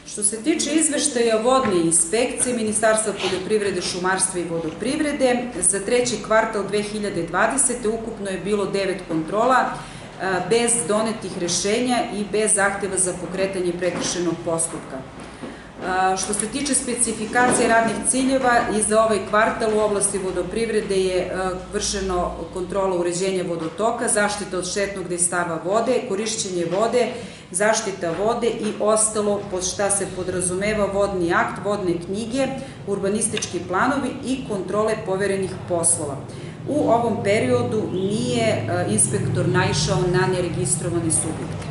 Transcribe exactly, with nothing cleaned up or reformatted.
Što se tiče izveštaja vodne inspekcije Ministarstva poljoprivrede, šumarstva i vodoprivrede, za treći kvartal dve hiljade dvadesete. ukupno je bilo devet kontrola, bez donetih rešenja i bez zahteva za pokretanje prekršajnog postupka. Što se tiče specifikacije radnih ciljeva, i za ovaj kvartal u oblasti vodoprivrede je vršeno kontrola uređenja vodotoka, zaštita od štetnog dejstava vode, korišćenje vode, zaštita vode i ostalo pod šta se podrazumeva vodni akt, vodne knjige, urbanistički planovi i kontrole poverenih poslova. U ovom periodu nije inspektor naišao na neregistrovane subjekte.